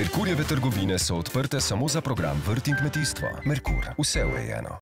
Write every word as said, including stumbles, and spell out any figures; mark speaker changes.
Speaker 1: Merkurjeve trgovine so odprte samo za program Vrt in kmetijstvo. Merkur, vse urejeno.